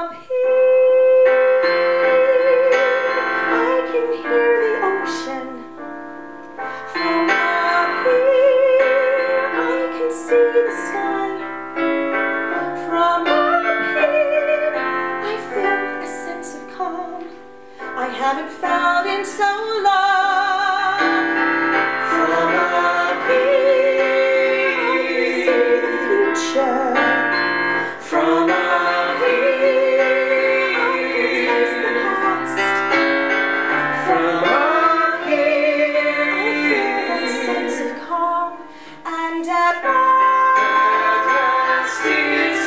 up here, I can hear the ocean. From up here, I can see the sky. From up here, I feel a sense of calm I haven't felt in so long. From up here, I can see the future. From up here, I can taste the past. From up here, I feel that sense of calm, and at last it's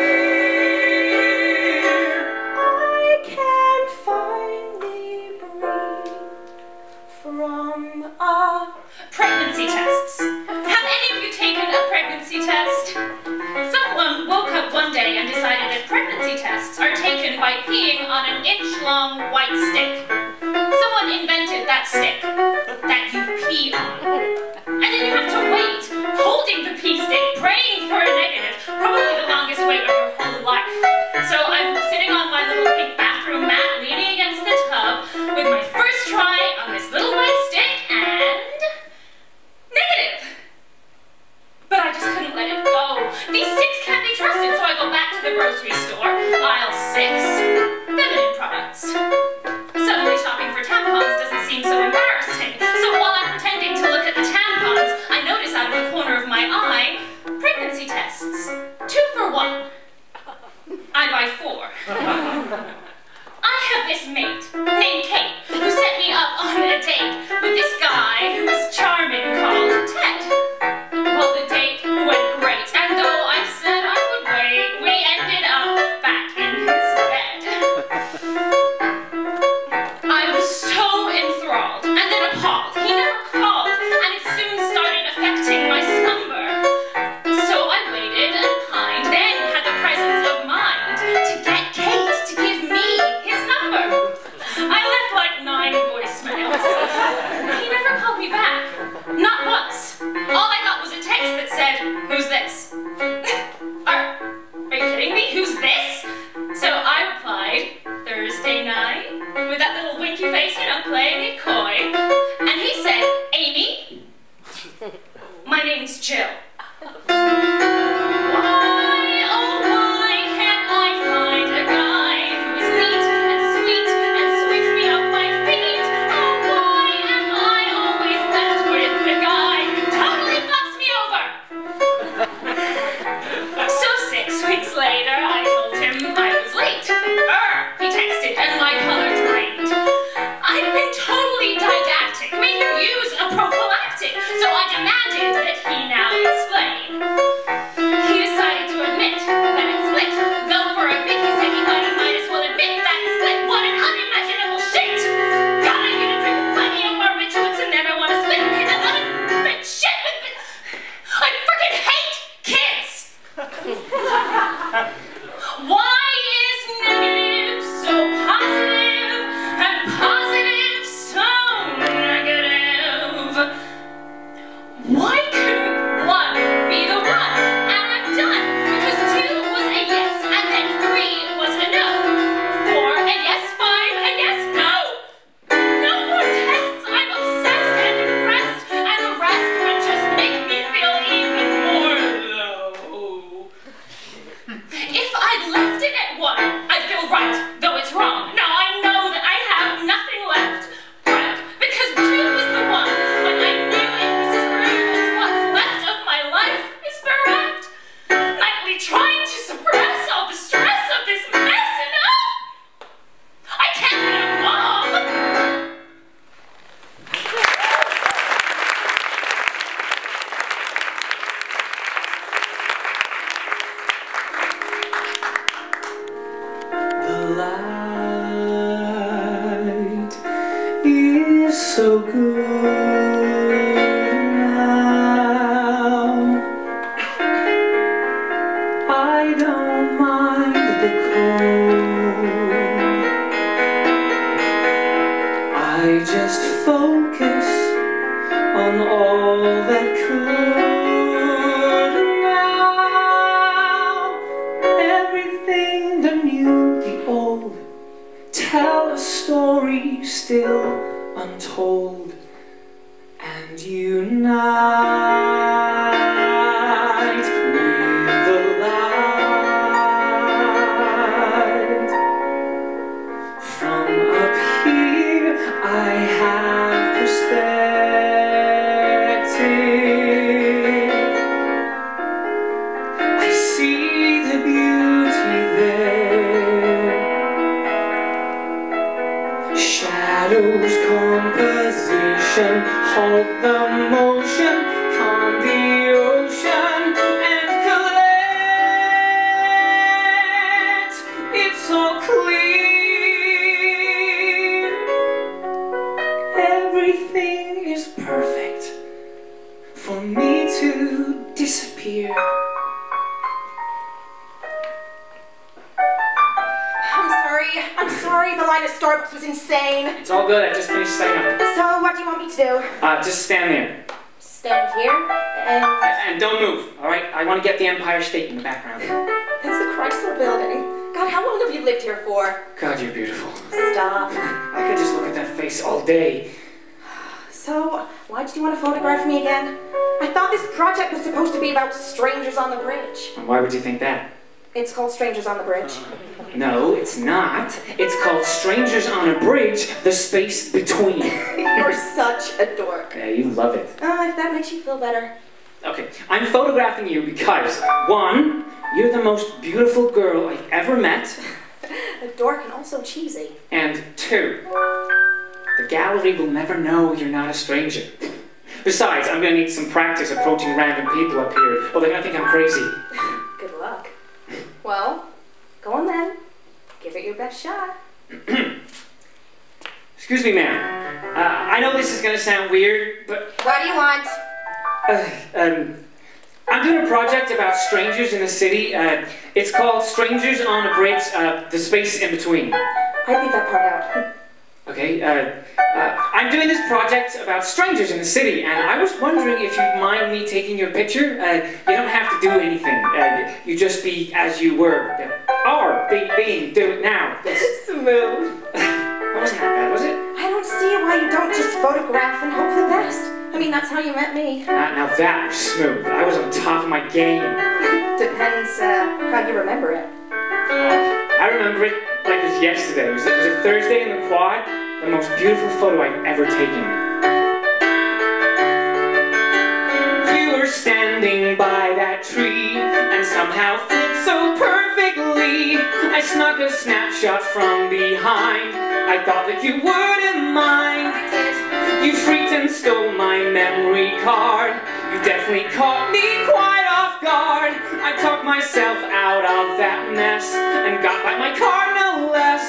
clear. I can finally breathe from a Pregnancy tests. Have any of you taken a pregnancy test? Someone woke up one day and decided that pregnancy tests are taken by peeing on an inch-long white stick. Someone invented that stick that you pee on. And then you have to wait, holding the pee stick, praying for a negative, probably the longest wait of your whole life. So I'm sitting on my little pink bathroom mat, leaning against the tub, with my first try on this little white stick, and negative. But I just couldn't let it go. These sticks can't be trusted, so I go back to the grocery store, aisle 6, feminine products. Suddenly shopping for tampons doesn't seem so embarrassing. So while I'm pretending to look at the tampons, I notice out of the corner of my eye, pregnancy tests. 2 for 1. I buy 4. I have this mate named Kate who set me up on a date with this guy who was charming called Ted. Well, the date went great, and though I said I would wait, we ended up back in his bed. I was so enthralled and then appalled. He never called, and it soon started affecting my slumber. So I waited and pined, then had the presence of mind to get Kate to give me his number. I left like 9 voicemails. He never called me back. Not once. All I got was a text that said, "Who's this?" Are you kidding me? Who's this? So I replied, "Thursday night," with that little winky face, you know, playing it coy. And he said, "Amy, my name's Jill. Why, oh why can't I find a guy who is neat and sweet and sweeps me off my feet? Oh why am I always left with the guy who totally fucks me over?" So 6 weeks later, I told him I was late. He texted and my color drained. I'd been totally didactic, made him use a prophylactic, so I demanded that he now explain. He decided to admit that it split, though for a bit he said he thought he might as well admit that it split. What an unimaginable shit! God, I need to drink plenty of barbiturates and then I want to split and hit that unfit shit with me. I freaking hate kids! Why is negative so positive and positive so negative? Why couldn't 1 be the 1? And I'm done, because 2 was a yes, and then 3 was a no. 4 a yes, 5 a yes, no. No more tests, I'm obsessed and depressed, and the rest would just make me feel even more low. If I'd left it at 1, I'd feel right, though it's wrong. Now I know that I have nothing left. Right, because 2 was the 1 when I knew it was true, as what's left of my life is bereft. Nightly trying to suppress all the stress of this mess, and I can't be a mom. The light is so good now. I don't mind the cold. I just focus on all that could now. Everything the new story still untold, and unite with the light. From up here I have perspective. I see the beauty there. Shadows, composition, halt the motion, calm the ocean, and collect. It's all clear. Everything is perfect for me to disappear. I'm sorry, the line at Starbucks was insane. It's all good, I just finished setting up. So, what do you want me to do? Just stand there. Stand here And don't move, alright? I want to get the Empire State in the background. That's the Chrysler Building. God, how long have you lived here for? God, you're beautiful. Stop. I could just look at that face all day. So, why did you want to photograph me again? I thought this project was supposed to be about strangers on the bridge. And why would you think that? It's called Strangers on the Bridge. No, it's not. It's called Strangers on a Bridge, the space between. You're such a dork. Yeah, you love it. Oh, if that makes you feel better. Okay, I'm photographing you because, one, you're the most beautiful girl I've ever met. A dork and also cheesy. And two, the gallery will never know you're not a stranger. Besides, I'm gonna need some practice approaching random people up here, or they're gonna think I'm crazy. Good luck. Well, go on then. Give it your best shot. Excuse me, ma'am. I know this is gonna sound weird, but What do you want? I'm doing a project about strangers in the city. It's called Strangers on a Bridge, the space in between. I'd leave that part out. Okay, I'm doing this project about strangers in the city, and I was wondering if you'd mind me taking your picture. You don't have to do anything. You just be as you were. Being, do it now. Smooth. That wasn't that bad, was it? I don't see why you don't just photograph and hope for the best. I mean, that's how you met me. Now that was smooth. I was on top of my game. Depends how you remember it. I remember it like it was yesterday. It was a Thursday in the quad. The most beautiful photo I've ever taken. You were standing by that tree and somehow fit so perfectly. I snuck a snapshot from behind. I thought that you wouldn't mind. You freaked and stole my memory card. You definitely caught me quite off guard. I talked myself out of that mess and got back my card no less.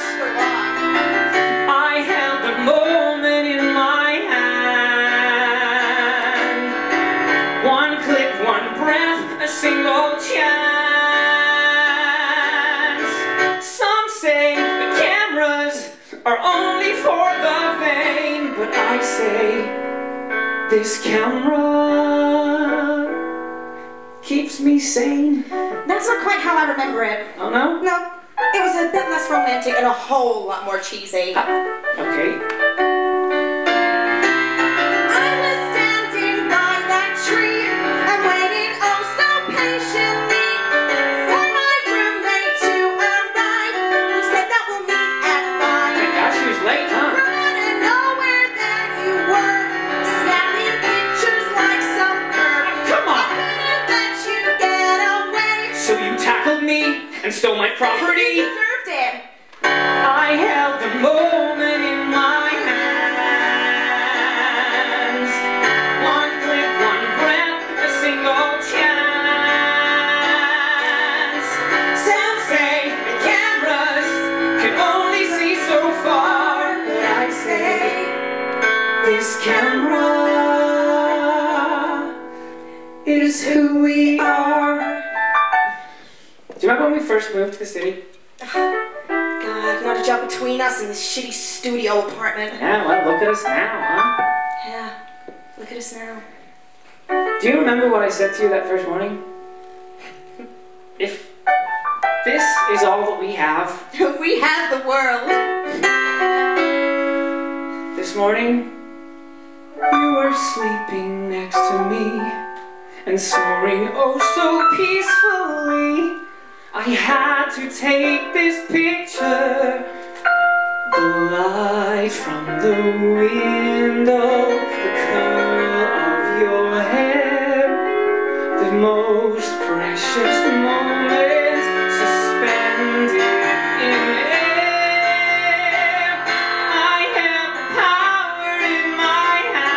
I held the moment in my hand. One click, one breath, a single chance. Some say the cameras are only for the vain, but I say this camera keeps me sane. That's not quite how I remember it. Oh no? No, it was a bit less romantic and a whole lot more cheesy. Okay. I was standing by that tree and waiting oh so patiently for my roommate to arrive. Who said that we'll meet at 5. Thank God she was late, huh? From out of nowhere that you were, snapping pictures like some perv. Come on! I couldn't let you get away. So you tackled me and stole my property? You deserved it. I held the moment in my hands. One click, one breath, a single chance. Some say the cameras can only see so far, but I say this camera is who we are. Do you remember when we first moved to the city? God, not a job between us and this shitty studio apartment. Yeah, well, look at us now, huh? Yeah, look at us now. Do you remember what I said to you that first morning? If this is all that we have, We have the world. morning, you were sleeping next to me and snoring oh so peacefully. I had to take this picture. The light from the window, the curl of your hair, the most precious moment suspended in air. I held the power in my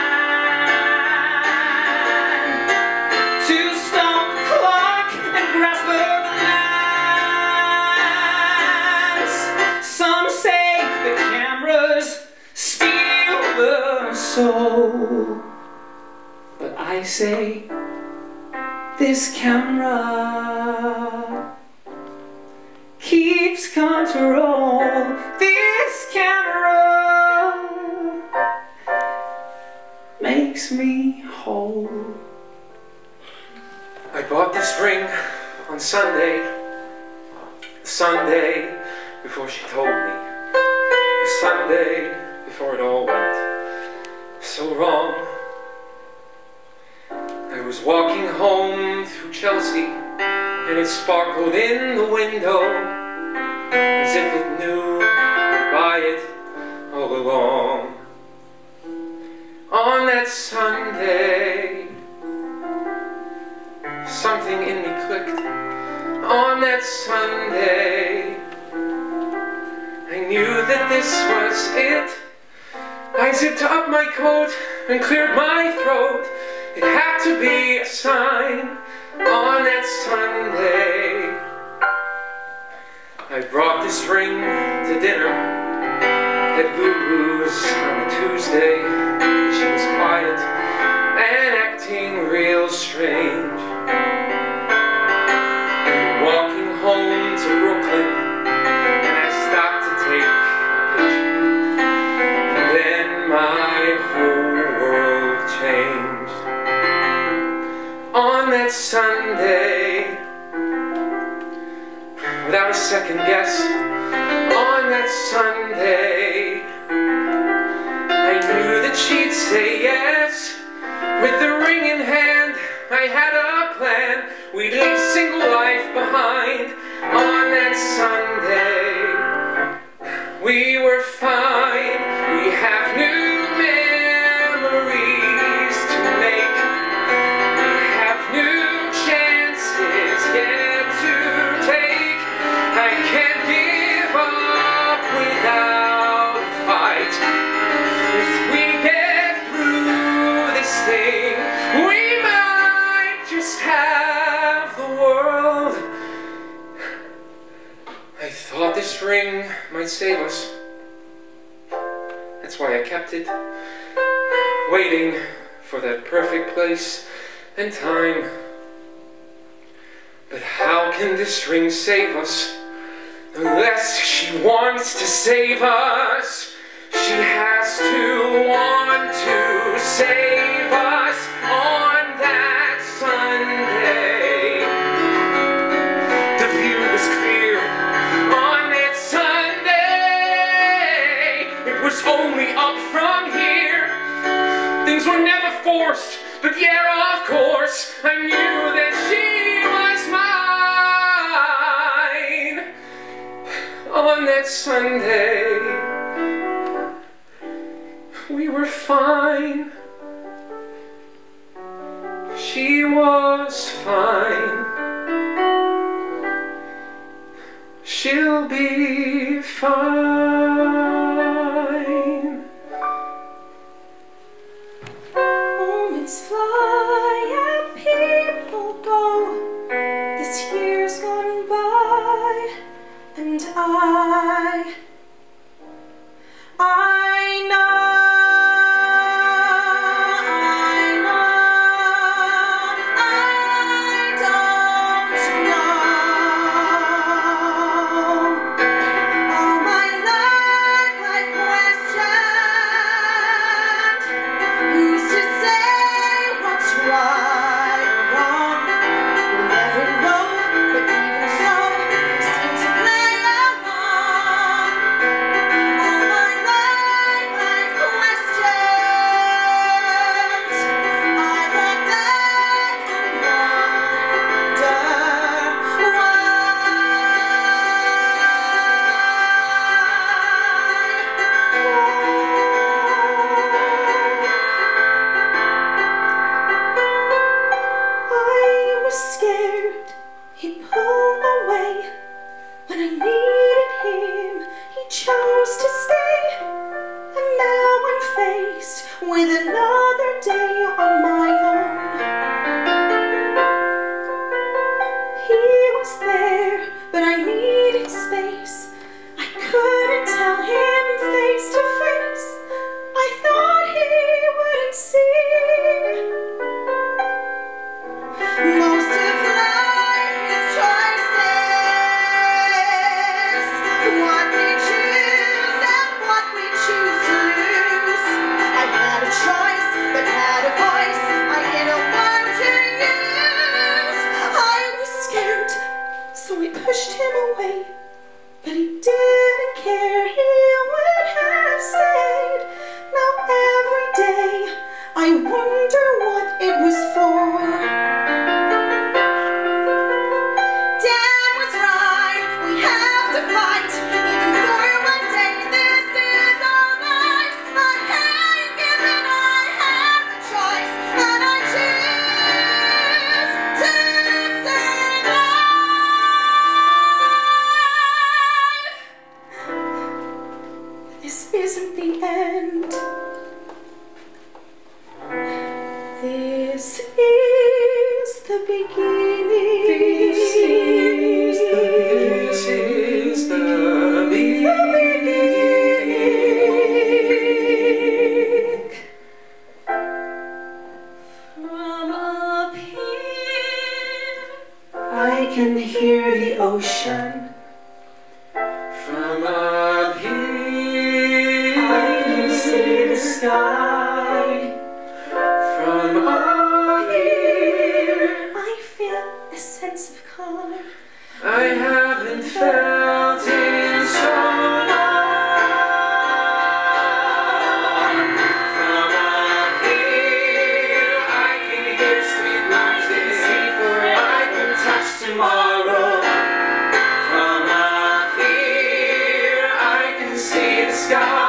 hand to stop the clock and grasp a glance. Some say the cameras steal the soul, but I say this camera keeps control. This camera makes me whole. I bought this ring on Sunday, the Sunday before she told me, the Sunday before it all went so wrong. I was walking home through Chelsea and it sparkled in the window as if it knew I'd buy it all along. On that Sunday, something in me clicked. On that Sunday, I knew that this was it. I zipped up my coat and cleared my throat. It had to be a sign. On that Sunday, I brought this ring to dinner at Lulu's on a Tuesday. She was quiet and acting real strange. We were walking home to Brooklyn and I stopped to take a picture. And then my whole world changed. On that Sunday, without a second guess, on that Sunday, I knew that she'd say yes. With the ring in hand, I had a plan. We'd leave single life behind. On that Sunday, we were fine. We have new memories to make. We have new chances yet to take. I can't give up without a fight. If we get through this thing, we might just have the world. I thought this ring might save us. That's why I kept it, waiting for that perfect place and time. But how can this ring save us unless she wants to save us? She has to want to save us. On that Sunday, the view was clear. On that Sunday, it was only up from here. Things were never forced, but yeah, of course, I knew that she was mine. On that Sunday, we were fine. She was fine. She'll be fine. Moments fly and people go. This year's gone by, and I know. chose to stay, and now I'm faced with another day on my own. He was there, but I needed space. I couldn't tell him face to face. I thought he wouldn't see. Most of life is choices. What we choose and what we choose to lose. I had a choice, but had a voice I didn't want to use. I was scared, so I pushed him away. But he didn't care, he would have stayed. Now every day I wonder what it was for. Dan was right, we have to fight. Even for one day, this is our lives. I can't give in, I have the choice. And I choose to survive. This isn't the end. This is the beginning. This is the beginning. From up here, I can hear the ocean. From up here, I can see the sky. from up here, I feel a sense of calm. I haven't felt in so long. From up here, I can hear sweet lies they see, for I can touch tomorrow. From up here, I can see the sky.